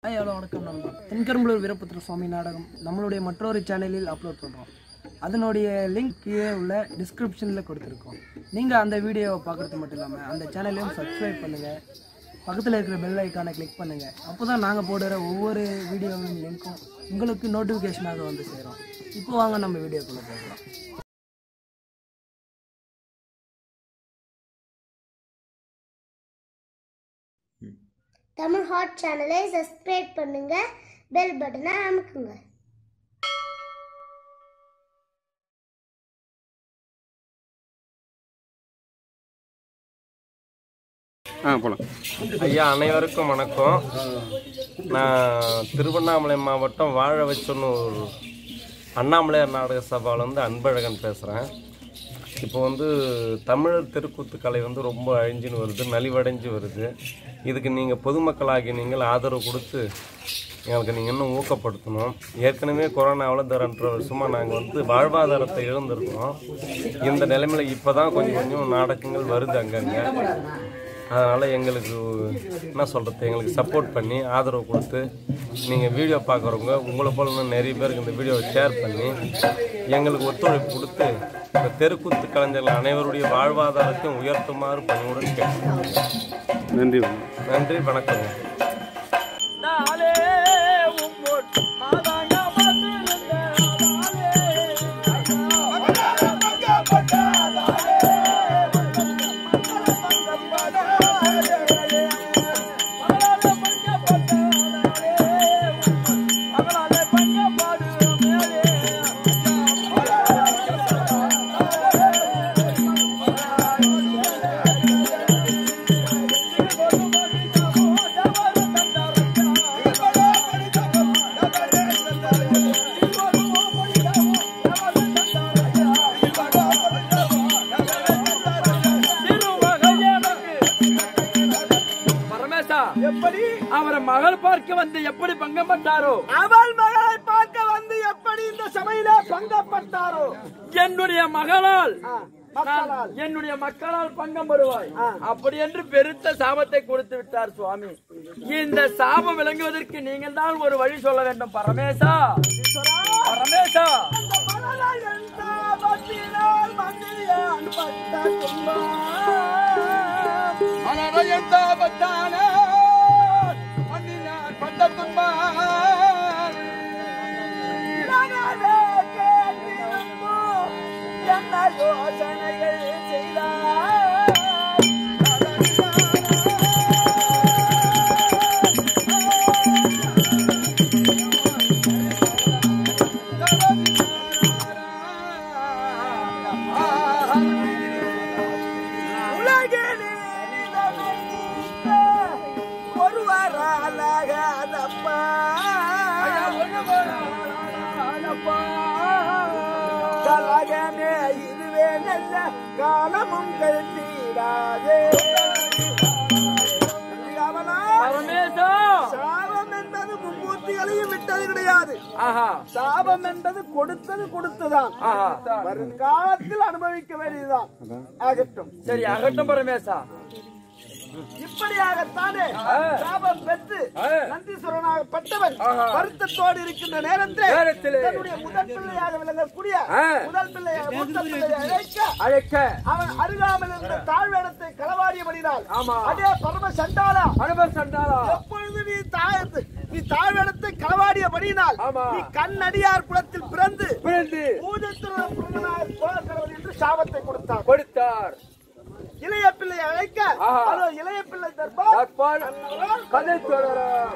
Hello வணக்கம் நண்பா. தென்கரும்பலூர் வீரபுத்திர சுவாமி நாடகம் நம்மளுடைய மற்றொரு சேனலில் அப்லோட் பண்ணுறோம். அதனுடைய லிங்க் கீழே உள்ள டிஸ்கிரிப்ஷனில் கொடுத்துருக்கோம். நீங்கள் அந்த வீடியோவை பார்க்குறது மட்டும் இல்லாமல் அந்த சேனலையும் சப்ஸ்கிரைப் பண்ணுங்கள். பக்கத்தில் இருக்கிற பெல் ஐக்கானை கிளிக் பண்ணுங்கள். அப்போ தான் நாங்கள் போடுற ஒவ்வொரு வீடியோவின் லிங்க்கும் உங்களுக்கு நோட்டிஃபிகேஷனாக வந்து சேரும். இப்போ வாங்க நம்ம வீடியோக்குள்ளே போகலாம். தமிழ் ஹாட் சேனலை சப்ஸ்கிரைப் பண்ணுங்க, பெல் பட்டனை அமுக்குங்க. போலாம். ஐயா அனைவருக்கும் வணக்கம். நான் திருவண்ணாமலை மாவட்டம் வாழவச்சனூர் அண்ணாமலையார் நாடக சபாவிலேருந்து அன்பழகன் பேசுகிறேன். இப்போ தமிழர் தெருக்கூத்து கலை ரொம்ப அழிஞ்சின்னு வருது, நலிவடைஞ்சு வருது. இதுக்கு நீங்கள் பொதுமக்களாகி நீங்கள் ஆதரவு கொடுத்து எங்களுக்கு நீங்கள் இன்னும் ஊக்கப்படுத்தணும். ஏற்கனவே கொரோனாவில் 2 வருஷமாக நாங்கள் வாழ்வாதாரத்தை இழந்திருக்கோம். இந்த நிலைமையில் இப்போ தான் கொஞ்சம் நாடகங்கள் வருது அங்கங்கே. அதனால் எங்களுக்கு என்ன சொல்கிறது, எங்களுக்கு சப்போர்ட் பண்ணி ஆதரவு கொடுத்து நீங்கள் வீடியோ பார்க்குறவங்க உங்களை போல இன்னும் நிறைய பேருக்கு இந்த வீடியோவை ஷேர் பண்ணி எங்களுக்கு ஒத்துழைப்பு கொடுத்து இந்த தெருக்கூத்து கலைஞர்கள் அனைவருடைய வாழ்வாதாரத்தையும் உயர்த்துமாறு பணியுடன் கேட்கிறேன். நன்றி, வணக்கம். எப்படி அவரை மகள் பார்க்க வந்து எப்படி பங்கப்பட்டாரோ, அவள் மகளை பார்க்க வந்து எப்படி இந்த சபையிலே பங்கப்பட்டாரோ, என்னுடைய மகளால் என்னுடைய மக்களால் பங்கம் வருவாய் அப்படி என்று பெருத்த சாபத்தை கொடுத்து விட்டார் சுவாமி. இந்த சாபம் விளங்குவதற்கு நீங்கள் தான் ஒரு வழி சொல்ல வேண்டும். பரமேசா, பரமேசா, யோசனைகள் செய்தார். உலகிலே ஒருவராலப்பா கலகமே இதுவே நல்ல காலமும் கழித்தீராதே. சாபம் என்பது மும்மூர்த்திகளையும் விட்டது கிடையாது. சாபம் என்பது கொடுத்ததுதான். வரும் காலத்தில் அனுபவிக்க வேண்டியதுதான். ஆகட்டும், சரி, ஆகட்டும் பரமேசா. இப்படியாகத்தானே சாபம் பெற்று நந்தீஸ்வரனாகப்பட்டவன் வருத்தத்தோடு இருக்கின்ற நேரத்தில் தன்னுடைய முதல் பிள்ளையாக விளங்கக்கூடிய முதல் பிள்ளையை அழைக்க அவன் அருகாமல் இருந்த தாழ்வேடத்தை களவாடியபடினால், அதே பரம சண்டாளா எப்பொழுது நீ தாழ்வேடத்தை களவாடியபடினால் நீ கண்ணடியார் குலத்தில் பிறந்து என்று சாபத்தை கொடுத்தார். இளைய பிள்ளை அழைக்க அதோ இளைய பிள்ளை தர்பார் கதை தொடரும்.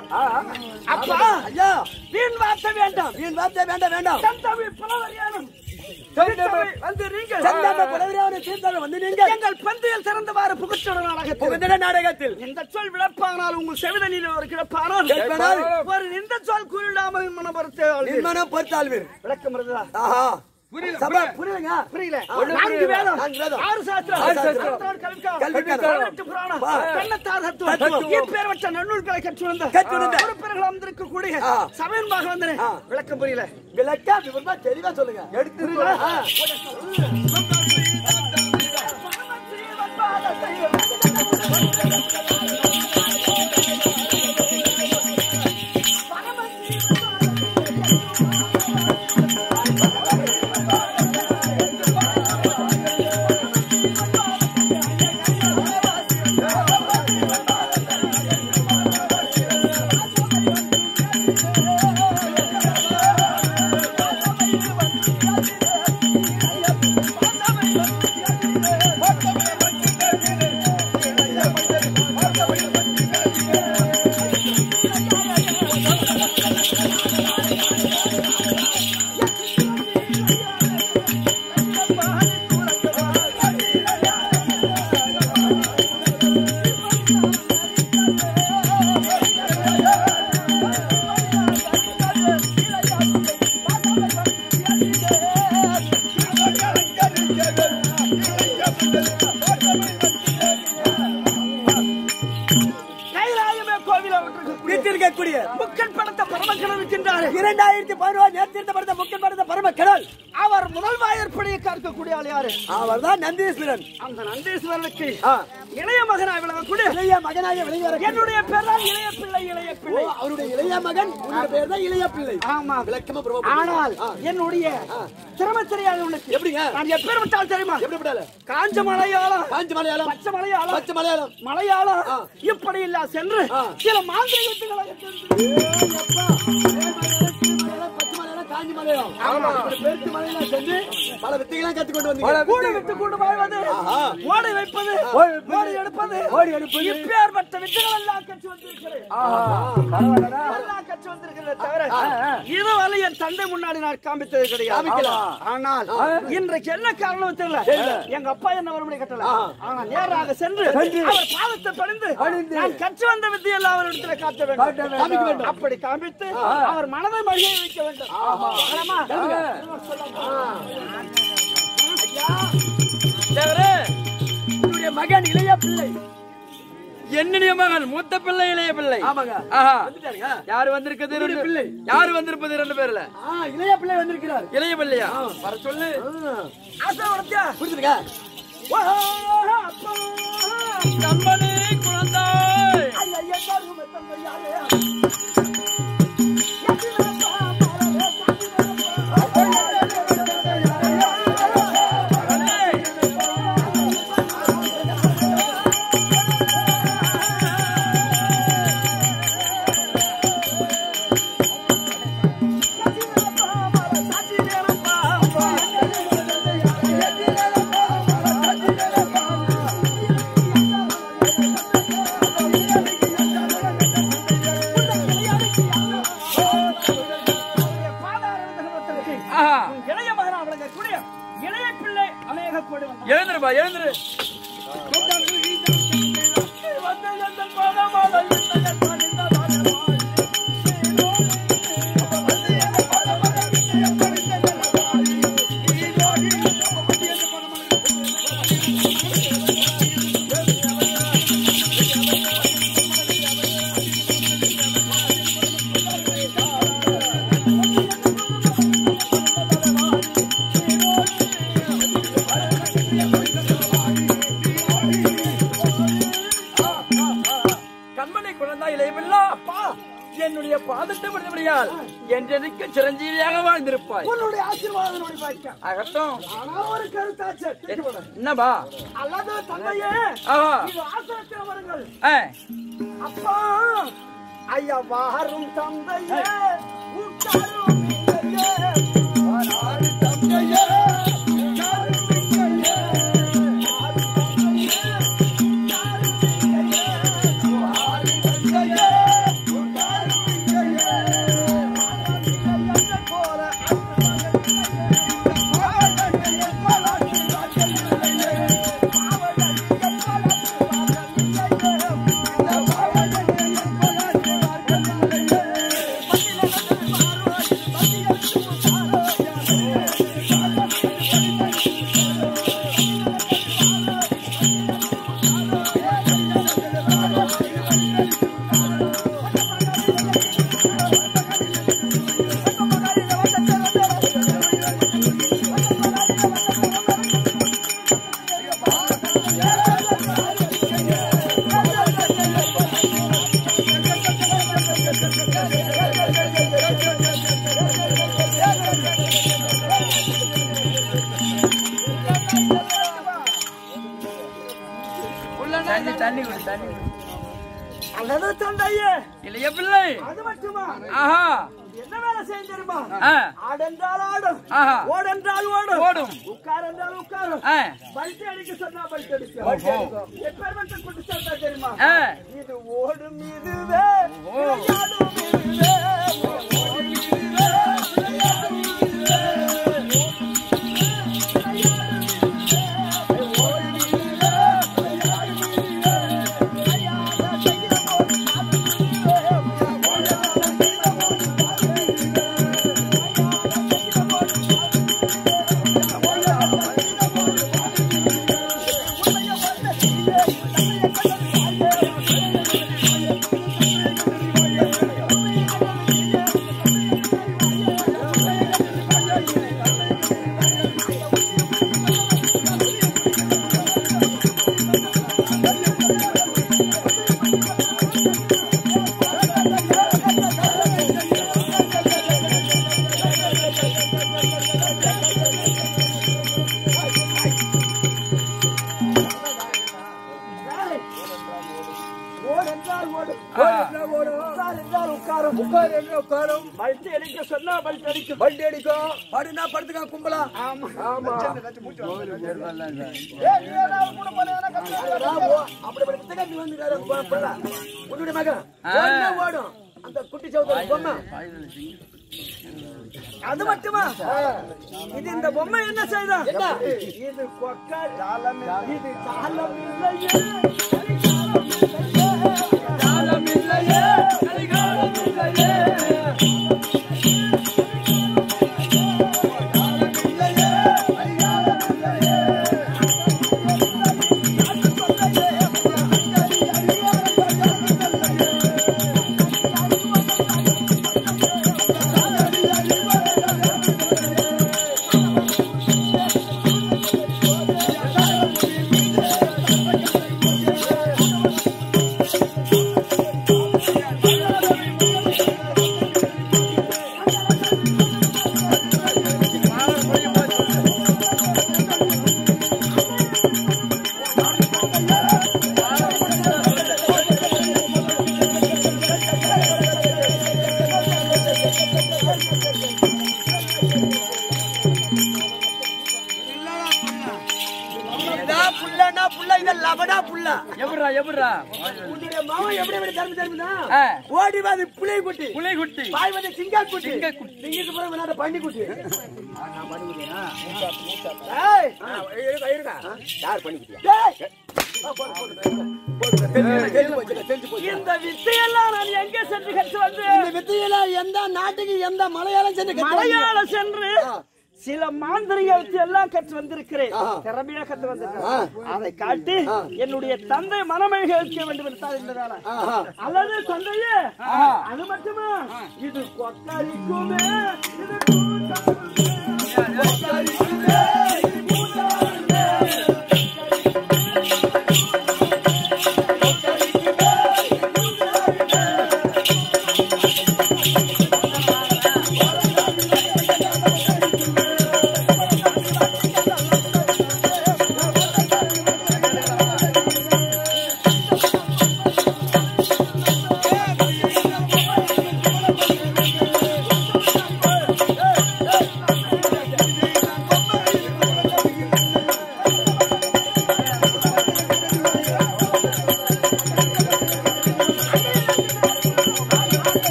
வேண்டும். அப்பா ஐயா, வீண் வார்த்தை வேண்டாம், வீண் வார்த்தை வேண்டாம், வேண்டாம். செந்தமிழ் புலவரியானும் வந்து நீங்கள் எங்கள் பந்தியில் சிறந்தவாறு புகுந்த நாடகத்தில் இந்த சொல் விளப்பானால் உங்கள் செவிதனில் ஒரு கிடப்பானால் ஒரு இந்த சொல் கூறிடாமல் மனம் பொறுத்தால் விளக்கம் இருந்தா புரியலங்க, புரியல. 4 வேதம், 6 சாஸ்திரம், கல்வி புராணம், கண்ணத்தார் தத்துவம், இப்பேர்வற்ற நன்னூல்களை கற்றுணர்ந்த பொறுப்பினர்கள் அமர்ந்திருக்கக்கூடிய சபையன்பாக வந்தேன். விளக்கம் புரியல, விளக்கம் விவரமா தெளிவா சொல்லுங்க. முக்கன் படத்த பரமக்கடல் இருக்கின்றார். 2011 நேர்த்திருத்த படத்த முக்கன் படத்த பரமக்கடல். அவர் முதல் வாயற்படியை காக்கக்கூடிய ஆள் யாரு? அவர் தான் நந்தீஸ்வரன். அந்த நந்தீஸ்வரனுக்கு இளைய மகனாய் விளங்கக்கூடிய இளைய மகனாக விளங்குகிறார். என்னுடைய பேர் தான் இளைய பிள்ளை. இளைய பிள்ளை அவருடைய இளைய மகன். உங்களுடைய பேர் தான் இளைய பிள்ளை. ஆமா, விளக்கமா பிரபு. ஆனால் என்னுடைய திறமை தெரியாது உனக்கு. எப்படிங்க? நான் எப்பேர் விட்டால் தெரியுமா? எப்படி விட்டால? காஞ்ச மலையாளம், காஞ்ச மலையாளம், பச்சை மலையாளம், பச்சை மலையாளம், மலையாளம் இப்படி இல்ல சென்று சில மாந்திரிக வித்தைகளை காஞ்சி மலையாளம். ஆமா, பெருத்து மலையில சென்று பல வித்தைகளை கத்துக்கொண்டு வந்தீங்க. கூட விட்டு கொண்டு வாழ்வது, ஓடி வைப்பது, ஓடி எடுப்பது, இப்பேற்பட்ட வித்தைகள் எல்லாம் கற்று வந்திருக்கிறேன். எல்லாம் கற்று வந்திருக்கிறேன். தவிர இதுவரை என் தந்தை முன்னாடி நான் காமித்தது கிடையாது. ஆனால் இன்றைக்கு என்ன காரணம் தெரியல. எங்க அப்பா என்ன வறுமுறை கட்டல. ஆனா நேராக சென்று அவர் பாதத்தை பணிந்து நான் கற்று வந்த வித்தையெல்லாம் அவர் இடத்துல காட்ட வேண்டும். அப்படி காமித்து அவர் மனதை மகிழ வைக்க வேண்டும். மகன் இளைய பிள்ளை, என்னுடைய மகன் மூத்த பிள்ளை இளைய பிள்ளை. யாரு வந்திருக்கிறது? யாரு வந்திருப்பது? 2 பேர்ல இளைய பிள்ளை வந்திருக்கிறார். இளைய பிள்ளையா? வர சொல்லு. புரிஞ்சுருக்க கம்பனே குழந்தாய் எழுந்துருப்பா, எழுந்துரு. என்னுடைய பாதத்தை விடுதபடியால் என்றெனக்கு சிரஞ்சீவியாக வாழ்ந்திருப்பாய். உன்னுடைய ஆசீர்வாதம் அகட்டும். ஒரு கருத்தாச்சு என்னபா அல்லது தந்தையே, இது ஆசிரத்தில் வருங்கள். அப்பா ஐயா வாரும் தந்தையே, உட்காரும் தந்தையே, தண்ணி குடி தண்ணி அல்லது தந்தையே இளைய பிள்ளை அது மட்டுமா ஆஹா என்ன வேலை செய்ய தெரியுமா ஆடென்றால் ஆடும் ஓடென்றால் ஓடும் ஓடும் உட்கார் என்றால் உட்காரும் பல்ட்டி அடிக்க சொன்னா பல்ட்டி அடிக்கும் எப்பேர்மட்ட குட்டி சொல்றா தெரியுமா இது ஓடும் இதுவே விளையாடும் இதுவே ஓடும் இதுவே விளையாடும் இதுவே அது மட்டுமா இது இந்த பொம்மை என்ன செய்தா இது கொக்க ஜாலம் இது ஜாலம் இல்லையே ஜாலம் இல்லையே கலிகாலம் இல்லையே ஓடி வந்து புளை குட்டி புளை குட்டி பாய் வந்து சிங்கா குட்டி சிங்கத்துக்கு பிறகு விளையாட பண்ணி குட்டி யார் பண்ணி இந்த வித்தையெல்லாம் நான் எங்க சென்று கற்று வந்து இந்த வித்தையெல்லாம் எந்த நாட்டுக்கு எந்த மலையாளம் சென்று சில மாந்திரிகத்தை எல்லாம் கற்று வந்திருக்கிறேன் திறமையா கற்று வந்திருக்கிறேன் அதை காட்டி என்னுடைய தந்தை மனமகிழ்ச்சி வேண்டும் என்பதால அல்லது தந்தையே அது மட்டுமா இது கொக்கரிக்குமே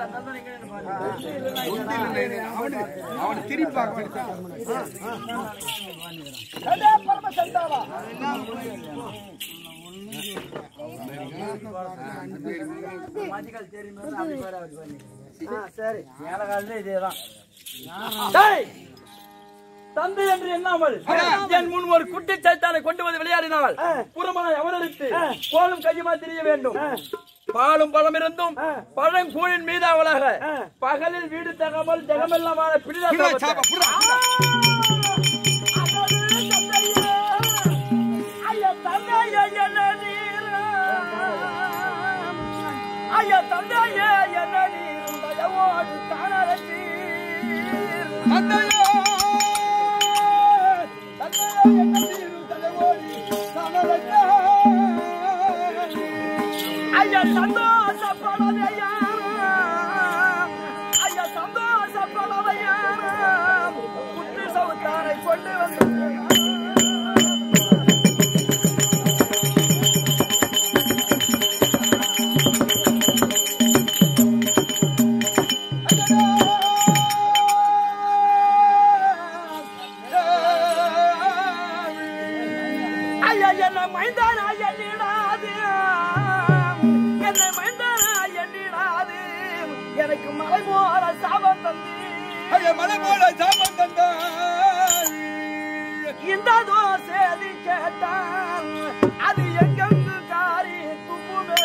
அவன் திருப்பி சரி மேல காலத்துல இதேதான். தந்தை என்று எண்ணாமல் என் முன் ஒரு குட்டி சைத்தானை கொண்டு வந்து விளையாடினால் புறமாய் அவதரித்து கோலும் கையுமா தெரிய வேண்டும். பாலும் பழம் இருந்தும் பழங்கூழின் மீதாவலாக பகலில் வீடு தகாமல் ஜெகமெல்லாமான பிடிதா ஐயா தந்தையே என்ன நீரும் தயவோடு தானரசி தந்தையே என்ன நீரும் தயவோடு தானரசி ஐயா சந்தோஷப்படவையா ஐயா சந்தோஷப்படவையா குட்டி சவுத்தாரை கொண்டு வந்து எனக்கு மலை போல சாபம் தந்து மலை போல சாபம் தந்த இந்த தோசை கேட்டான் அது எங்கெங்கு காரி துப்புமே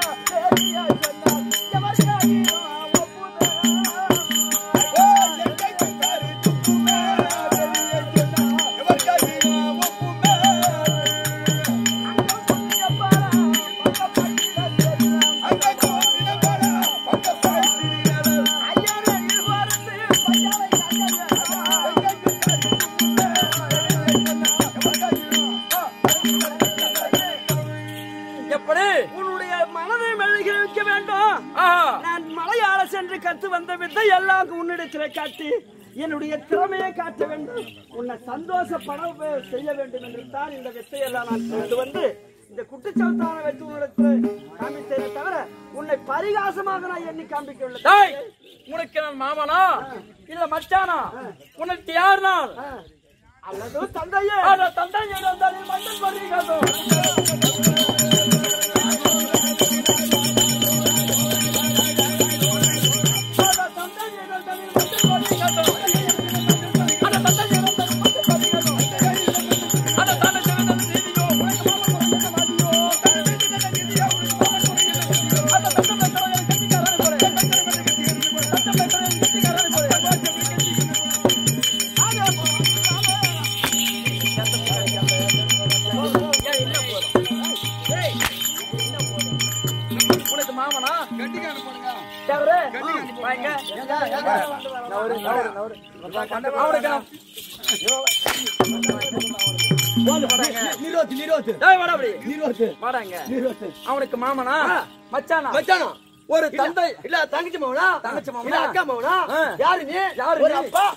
கற்று வந்த வித்தை எல்லாம் உன்னிடத்தில் காட்டி என்னுடைய திறமையை காட்ட வேண்டும், உன்னை சந்தோஷப்பட செய்ய வேண்டும் என்று தான் இந்த வித்தையெல்லாம் நான் கொண்டு வந்து இந்த குட்டிச்சவத்தான வச்சு உன்னிடத்தில் காமித்தேனே தவிர உன்னை பரிகாசமாக நான் எண்ணி காண்பிக்கவில்லை. உனக்கு நான் மாமனா இல்ல மச்சானா? உனக்கு யார் நான்? அல்லது தந்தையே தந்தையே மன்னன் பரிகாசம் அவனுக்கு மாமனா மச்சானா? மச்சானா ஒரு தந்தை இல்ல தங்கச்சி மாவனா? தங்கச்சி மாவனா அக்கா மாவனா? யாரு நீ? யாரு ஒரு அப்பா?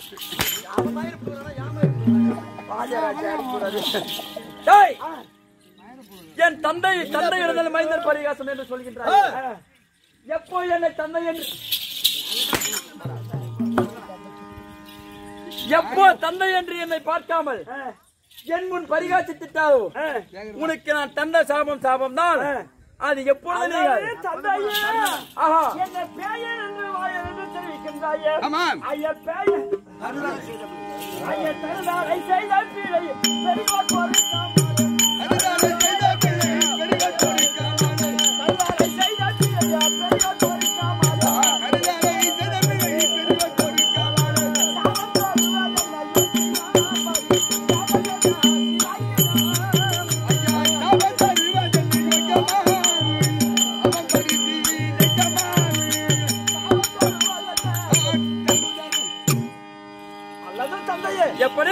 என் தந்தை தந்தை இருந்தாலும் மைந்தர் பரிகாசம் என்று சொல்கின்றார். எப்போ என்னை தந்தை என்று எப்போ தந்தை என்று என்னை பார்க்காமல் என் முன் பரிகாசித்தாரோ உனக்கு நான் தந்த சாபம் சாபம் தான். அது எப்பொழுது தெரிவிக்கின்றாயே ஐயா பேய ஐயா தருதாரை செய்த பிழை எப்படி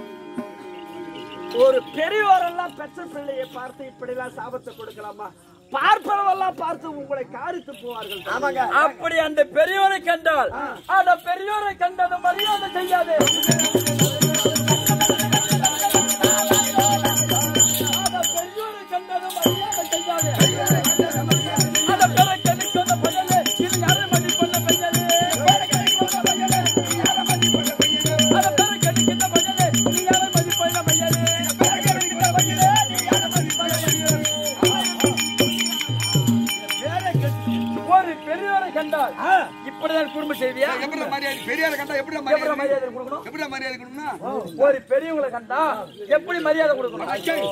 ஒரு பெரியவரெல்லாம் பெற்ற பிள்ளையை பார்த்து இப்படி எல்லாம் சாபத்தை கொடுக்கலாமா? பார்ப்பவரெல்லாம் பார்த்து உங்களை காரித்து போவார்கள். அப்படி அந்த பெரியவரை கண்டால் அந்த பெரியவரை கண்டது மரியாதை செய்யாது. அந்த பெரியவரை கண்டது மரியாதை செய்யாது. அந்த பெற கணிக்க இது யாரை மதிப்பெண்ண செய்வியா? எப்படி மரியாதை பெரியார கண்டா எப்படி எப்படி மரியாதை கொடுக்கணும்? எப்படி மரியாதை கொடுக்கணும்னா ஒரு பெரியவங்களை கண்டா எப்படி மரியாதை கொடுக்கணும்?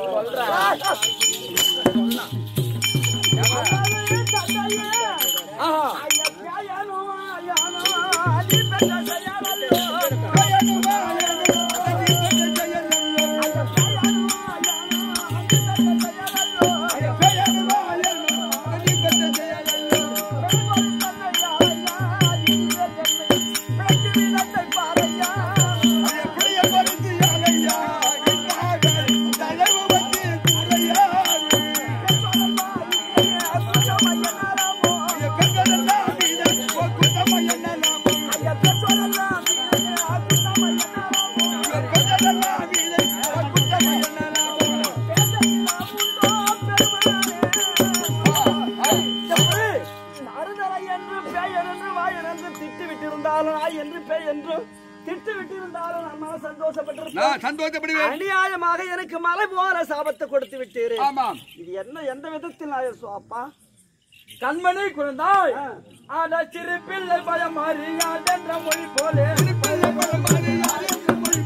அநியாயமாக எனக்கு மலை போல சாபத்தை கொடுத்து விட்டீரு. இது என்ன எந்த விதத்தில் அப்பா? கண்மணி குழந்தாய் ஆனா சிறு பிள்ளை பயம் அறியாதென்ற மொழி போலே, சிறு பிள்ளை பயம் அறியாதென்ற மொழி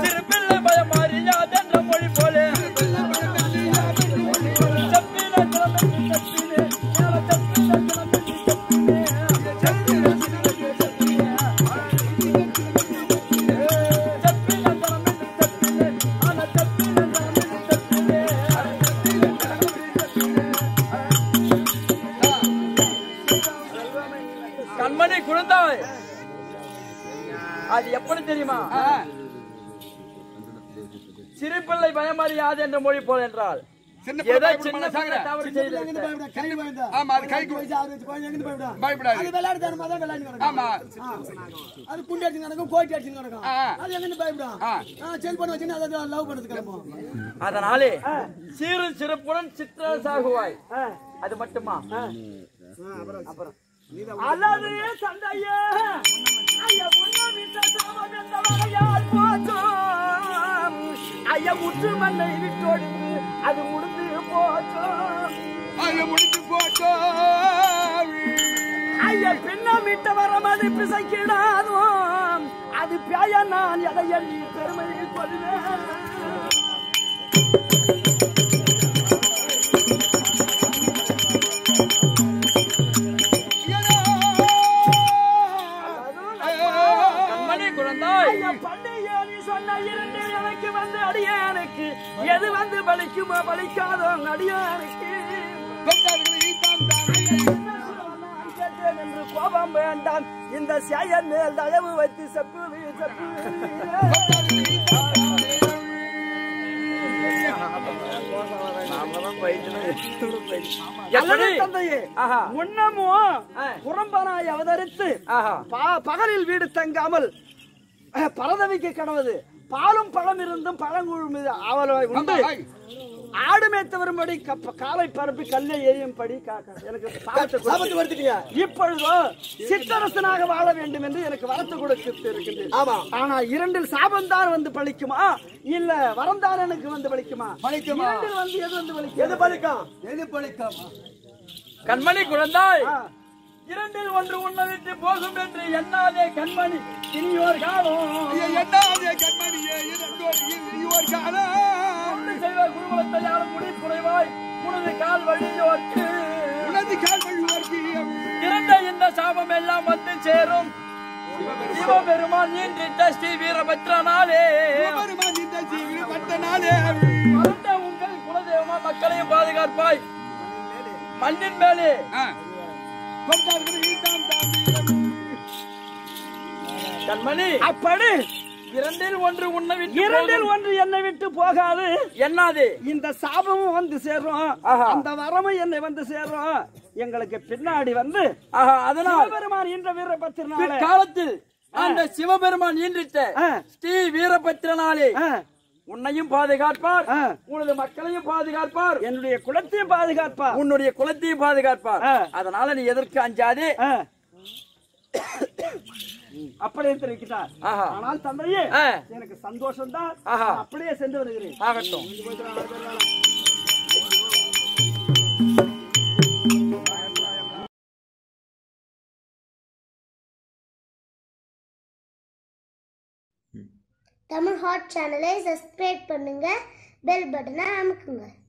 போலே கண்மணி குழந்தாய். அது எப்படி தெரியுமா? சிறு பிள்ளை பயமறியாது என்ற மொழி போல் என்றால் அதனாலே சிறு சிறப்புடன் சித்திர சாகுவாய். அது மட்டுமா? அப்புறம் அல்லாது சந்தையே ஐயா முன்னமிட்ட சாபம் என்ற வகையால் போச்சோம். ஐயா முற்று மண்ணை விட்டோடு அது முடிந்து போச்சோம். ஐயா முடிந்து போச்சோம். ஐயா பின்னமிட்ட வரம் அது பிசைக்கிடாதோ. அது பேய நான் எதை எண்ணி பெருமையை கொள்வேன். எது வந்து பலிக்குமோ பலிக்காதோ அடியானுக்கு என்று கோபம் வேண்டாம். இந்த சேயன் மேல் தயவு வைத்து செப்பு உன்னமோ புறம்பனாய் அவதரித்து பகலில் வீடு தங்காமல் பரதவிக்கு கடவுது பாலும் பழம் இருந்தும் பழங்குழு அவளை உண்டு ஆடு மேய்த்து வரும்படி காலை பரப்பி கல்லை எரியும்படி எனக்கு இப்பொழுதோ சித்தரசனாக வாழ வேண்டும் என்று எனக்கு வரத்து கொடுத்து இருக்கின்றது. ஆனா இரண்டில் சாபம்தான் வந்து பழிக்குமா இல்ல வரம்தான் எனக்கு வந்து பழிக்குமா? இரண்டில் வந்து எது வந்து பழிக்கும்? எது பழிக்கும்? கண்மணி குழந்தாய், இரண்டில் ஒன்று உன்னை விட்டு போகும் என்று எண்ணாதே கண்மணி. இனியோர் காலம் எண்ணாதே கண்மணியே, இனியோர் காலம் செய்வ குருகுலத்தை யாரும் முடி குறைவாய் உனது கால் வழியோர்க்கு இரண்ட இந்த சாபம் எல்லாம் வந்து சேரும். சிவபெருமான் ஈன்றிட்ட ஸ்ரீ வீரபத்ரனாலே உங்கள் குலதெய்வமா மக்களையும் பாதுகாப்பாய் மண்ணின் மேலே கண்மணி. அப்படி இரண்டில் ஒன்று உன்னை விட்டு இரண்டில் ஒன்று என்னை விட்டு போகாது. என்னாது? இந்த சாபமும் வந்து சேரும், அந்த வரமும் என்னை வந்து சேரும். எங்களுக்கு பின்னாடி வந்து அதனால் சிவபெருமான் ஈன்ற வீரபத்திரனாலே காலத்தில் அந்த சிவபெருமான் ஈன்றிட்ட ஸ்ரீ வீரபத்திரனாலே உன்னையும் பாதுகாப்பார், உனது மக்களையும் பாதுகாப்பார், என்னுடைய குலத்தையும் பாதுகாப்பார், உன்னுடைய குலத்தையும் பாதுகாப்பார். அதனால நீ எதற்கு அஞ்சாதே அப்படியே தெரிவிக்கிறார். ஆனால் தந்தையே எனக்கு சந்தோஷம் தான், அப்படியே சென்று வருகிறேன். ஆகட்டும். தமிழ் ஹாட் சேனலை சப்ஸ்கிரைப் பண்ணுங்க, பெல் பட்டனை அமுக்குங்க.